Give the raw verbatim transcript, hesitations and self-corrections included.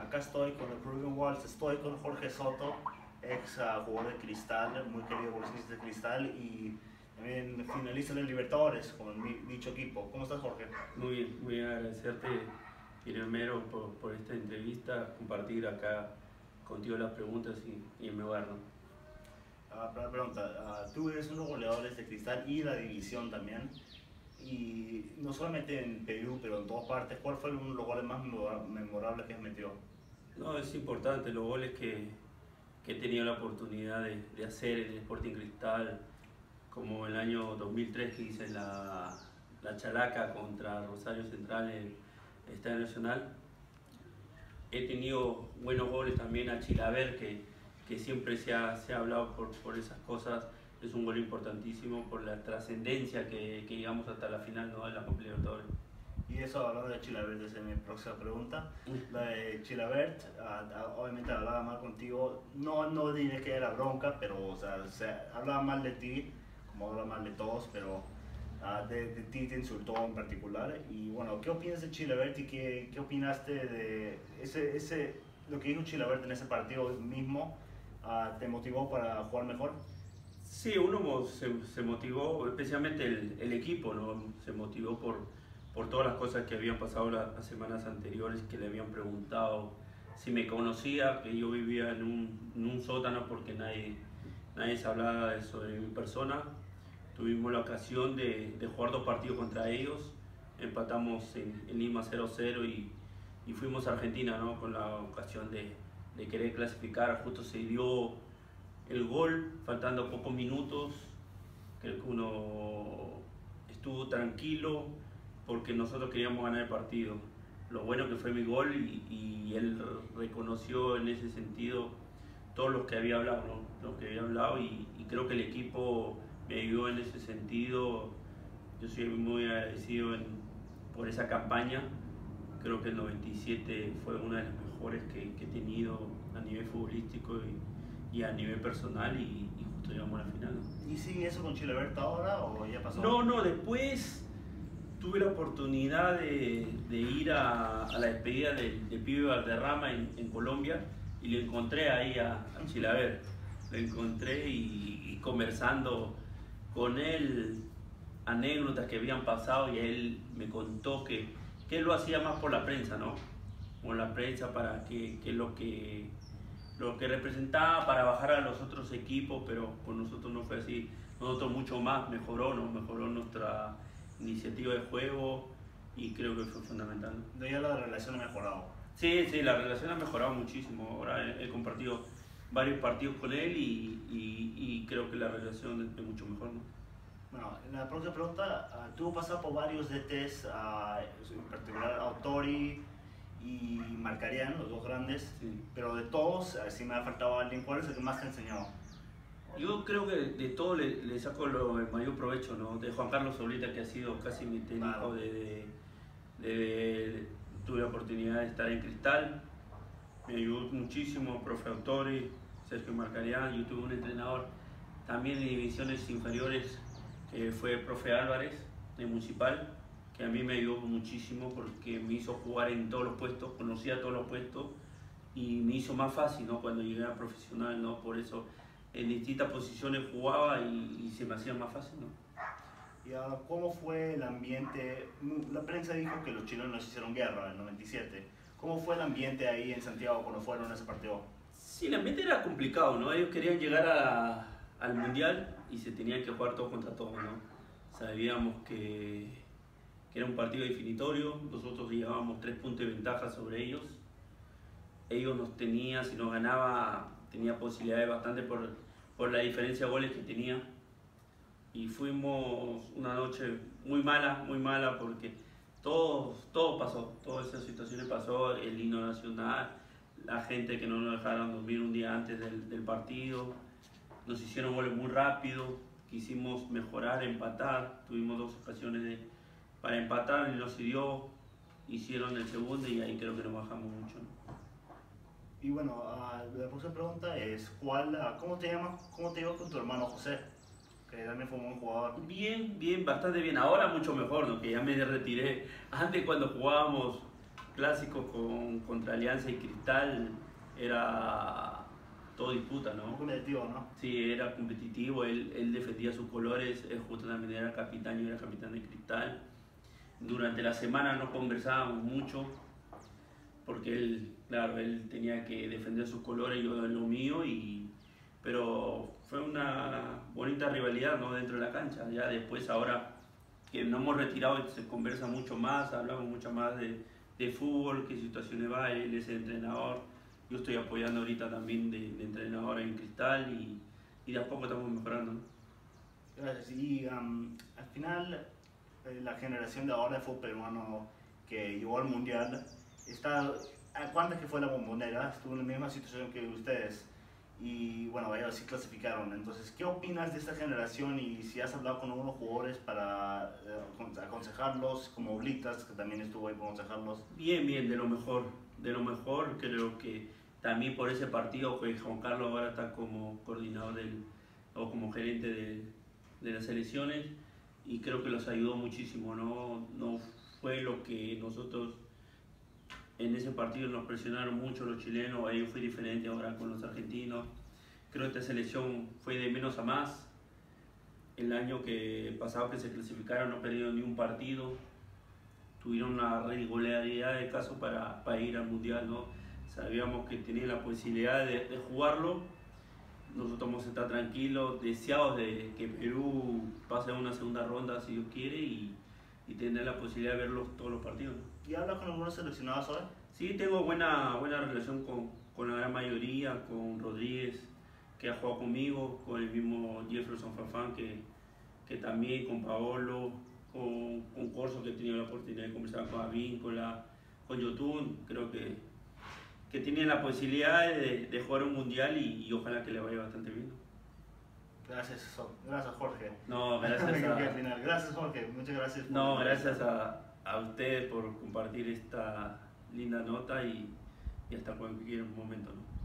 acá estoy con el Peruvian Walls, estoy con Jorge Soto, ex uh, jugador de Cristal, muy querido bolsista de Cristal y también finalista de Libertadores con mi dicho equipo. ¿Cómo estás, Jorge? Muy bien, muy agradecerte, primero por, por esta entrevista, compartir acá contigo las preguntas y, y en mi hogar, ¿no? Uh, primera pregunta, uh, tú eres uno de los goleadores de Cristal y la división también, y no solamente en Perú, pero en todas partes. ¿Cuál fue uno de los goles más memorables que has metido? No, es importante, los goles que, que he tenido la oportunidad de, de hacer en el Sporting Cristal, como el año dos mil tres que hice la, la Chalaca contra Rosario Central en el Estadio Nacional. He tenido buenos goles también a Chilaver, que, que siempre se ha, se ha hablado por, por esas cosas. Es un gol importantísimo por la trascendencia que, que llegamos hasta la final, ¿no?, de la Copa Libertadores. Y eso, hablando de Chilavert, esa es mi próxima pregunta. La de Chilavert, uh, obviamente hablaba mal contigo, no, no diré que era bronca, pero o sea, se hablaba mal de ti, como habla mal de todos, pero uh, de, de ti te insultó en particular. Y bueno, ¿qué opinas de Chilavert y qué, qué opinaste de ese, ese, lo que dijo Chilavert en ese partido mismo? Uh, ¿Te motivó para jugar mejor? Sí, uno se, se motivó, especialmente el, el equipo, ¿no? Se motivó por, por todas las cosas que habían pasado las, las semanas anteriores, que le habían preguntado si me conocía, que yo vivía en un, en un sótano porque nadie, nadie se hablaba de sobre mi persona. Tuvimos la ocasión de, de jugar dos partidos contra ellos, empatamos en, en Lima cero cero y, y fuimos a Argentina, ¿no?, con la ocasión de, de querer clasificar. Justo se dio el gol, faltando pocos minutos. Creo que uno estuvo tranquilo porque nosotros queríamos ganar el partido. Lo bueno que fue mi gol y, y él reconoció en ese sentido todo lo que había hablado, ¿no? Lo que había hablado y, y creo que el equipo me ayudó en ese sentido. Yo soy muy agradecido en, por esa campaña. Creo que el noventa y siete fue una de las mejores que, que he tenido a nivel futbolístico y, y a nivel personal y, y justo llegamos a la final, ¿no? ¿Y sigue eso con Chilavert ahora o ya pasó? No, no, después tuve la oportunidad de, de ir a, a la despedida del de Pibe Valderrama en, en Colombia y le encontré ahí a, a Chilavert. Lo encontré y, y conversando con él anécdotas que habían pasado y él me contó que, que él lo hacía más por la prensa, ¿no? Por la prensa para que, que lo que lo que representaba para bajar a los otros equipos, pero con nosotros no fue así. Nosotros mucho más mejoró, ¿no? Mejoró nuestra iniciativa de juego y creo que fue fundamental. De ya la relación ha mejorado. Sí, sí, la relación ha mejorado muchísimo. Ahora he, he compartido varios partidos con él y, y, y creo que la relación es mucho mejor, ¿no? Bueno, la próxima pregunta, uh, tuvo pasado por varios D Ts, uh, en particular Autori y Marcarián, los dos grandes, Sí. Pero de todos, uh, si me ha faltado alguien, ¿cuál es el que más te ha enseñado? Yo creo que de todo le, le saco lo, el mayor provecho, ¿no? De Juan Carlos Oblita, que ha sido casi mi técnico, Claro. de, de, de, de, tuve la oportunidad de estar en Cristal, me ayudó muchísimo, profe Autori, Sergio Marcarián. Yo tuve un entrenador también de divisiones inferiores, que fue el profe Álvarez, de Municipal, que a mí me ayudó muchísimo porque me hizo jugar en todos los puestos, conocía todos los puestos y me hizo más fácil, ¿no?, cuando llegué a profesional, ¿no? Por eso en distintas posiciones jugaba y, y se me hacía más fácil, ¿no? Y ahora, ¿cómo fue el ambiente? La prensa dijo que los chilenos hicieron guerra en el noventa y siete. ¿Cómo fue el ambiente ahí en Santiago cuando fueron a ese partido? Sí, el ambiente era complicado, ¿no? Ellos querían llegar a, al Mundial y se tenían que jugar todos contra todos, ¿no? Sabíamos que, que era un partido definitorio, nosotros llevábamos tres puntos de ventaja sobre ellos. Ellos nos tenían, si nos ganaba, tenía posibilidades bastante por, por la diferencia de goles que tenía. Y fuimos una noche muy mala, muy mala, porque todo, todo pasó, todas esas situaciones pasó, el himno nacional, la gente que no nos dejaron dormir un día antes del, del partido, nos hicieron goles muy rápido, quisimos mejorar, empatar, tuvimos dos ocasiones de, para empatar y no se dio, hicieron el segundo y ahí creo que nos bajamos mucho, ¿no? Y bueno, uh, la próxima pregunta es, ¿cuál, uh, ¿cómo te llamas, cómo te llevas con tu hermano José? Que también fue un buen jugador. Bien, bien, bastante bien. Ahora mucho mejor, ¿no? Que ya me retiré. Antes cuando jugábamos clásicos con, contra Alianza y Cristal era todo disputa, ¿no? Muy competitivo, ¿no? Sí, era competitivo, él, él defendía sus colores, él justo también era capitán, yo era capitán de Cristal. Durante la semana no conversábamos mucho, porque él, claro, él tenía que defender sus colores, yo lo mío, y, pero fue una bonita rivalidad, ¿no? Dentro de la cancha. Ya después, ahora que nos hemos retirado, se conversa mucho más, hablamos mucho más de, de fútbol, qué situaciones va, él es el entrenador. Yo estoy apoyando ahorita también de, de entrenador en Cristal y, y de a poco estamos mejorando, ¿no? Gracias. Y um, al final, eh, la generación de ahora de fútbol peruano que llegó al Mundial, está, ¿cuántas que fue la Bombonera? Estuvo en la misma situación que ustedes. Y bueno, ellos sí clasificaron. Entonces, ¿qué opinas de esta generación? Y si has hablado con algunos jugadores para eh, aconsejarlos, como Oblitas, que también estuvo ahí para aconsejarlos. Bien, bien, de lo mejor. De lo mejor, creo que también por ese partido, que Juan Carlos ahora está como coordinador del, o como gerente de, de las selecciones, y creo que los ayudó muchísimo, ¿no? No fue lo que nosotros en ese partido nos presionaron mucho los chilenos, ahí fue diferente ahora con los argentinos. Creo que esta selección fue de menos a más. El año que pasado que se clasificaron no perdieron ni un partido, tuvieron una regularidad de caso para, para ir al Mundial, ¿no? Sabíamos que tenían la posibilidad de, de jugarlo. Nosotros vamos a estar tranquilos, deseados de que Perú pase a una segunda ronda si Dios quiere y, y tener la posibilidad de ver los, todos los partidos, ¿no? ¿Y hablas con algunos seleccionados hoy? Sí, tengo buena, buena relación con, con la gran mayoría, con Rodríguez, que ha jugado conmigo, con el mismo Jefferson Farfán, que, que también, con Paolo, con, con Corso, que he tenido la oportunidad de conversar con Avíncula, con Yotun. Creo que, que tienen la posibilidad de, de jugar un mundial y, y ojalá que le vaya bastante bien. Gracias, gracias Jorge. No, gracias a, al final. Gracias Jorge, muchas gracias. Por no, gracias a, a ustedes por compartir esta linda nota y, y hasta cualquier momento, ¿no?